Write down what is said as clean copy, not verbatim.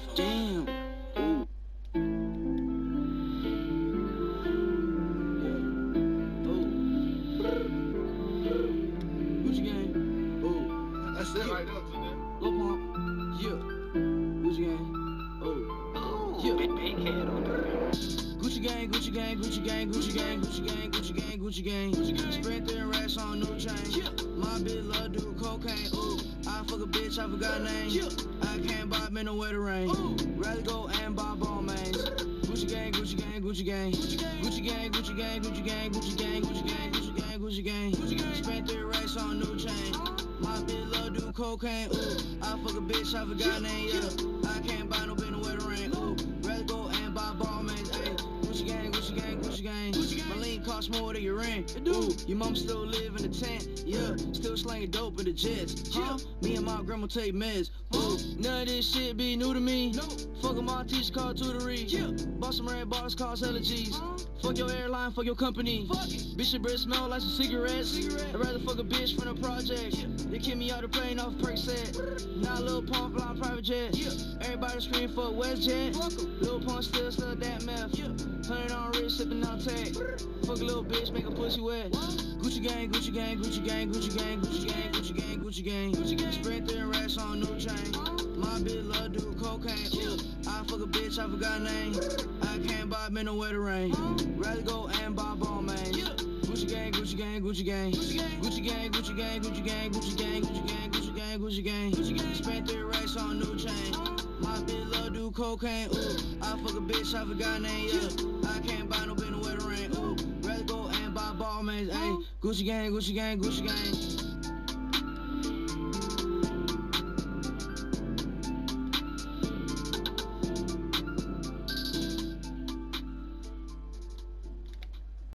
Damn. Ooh. Gucci gang. Oh. That's it right there, Janelle. Lil Pump. Yeah. Gucci gang. Oh. Yeah. Big head on there. Gucci gang, Gucci gang, Gucci gang, Gucci gang, Gucci gang, Gucci gang, Gucci gang. Spent 3 racks on new chain. My bitch love do cocaine. Ooh, I fuck a bitch, I forgot name. I can't buy men no weather rain. Rather go and buy ball mains. Gucci gang, Gucci gang, Gucci gang, Gucci gang, Gucci gang, Gucci gang, Gucci gang, Gucci gang, Gucci gang, Gucci gang. Spent 3 racks on new chain. My bitch love do cocaine. Ooh, I fuck a bitch, I forgot name. Yeah, I can't buy no bin no weather rain. Ooh, rather go and buy ball mains. Ayy, Gucci gang, Gucci gang, Gucci gang. My lean costs more than your rent. Ooh, your mom still live in the tent. Yeah, still slanging dope in the jets. Huh? Me and my grandma take meds. Ooh, none of this shit be new to me. Fuck with my teacher called tutory. Bought some red bars, cost hella G's. Fuck your airline, fuck your company. Bitch, your breath smell like some cigarettes. I'd rather fuck a bitch from the project. They kick me out the plane off perk set. Now Lil Pump flying private jet. Everybody scream for WestJet. Lil Pump still that meth. 100 on wrist, sipping on tech. Fuck a little bitch, make a pussy wet. Gucci gang, Gucci gang, Gucci gang, Gucci gang, Gucci gang, Gucci gang, Gucci gang. Spent 3 racks on new chain. My bitch love do cocaine. Ooh, I fuck a bitch, I forgot name. I can't buy men no weather rain. Rather go and buy ball mains. Gucci gang, Gucci gang, Gucci gang, Gucci gang, Gucci gang, Gucci gang, Gucci gang, Gucci gang, Gucci gang, Gucci gang, Gucci gang. Spent 3 racks on new chain. My bitch love do cocaine. Ooh, I fuck a bitch, I forgot name. Yeah, I can't buy no bin no weather rain. Ooh, rather go and buy ball mains. Ayy, Gucci gang, Gucci gang, Gucci gang.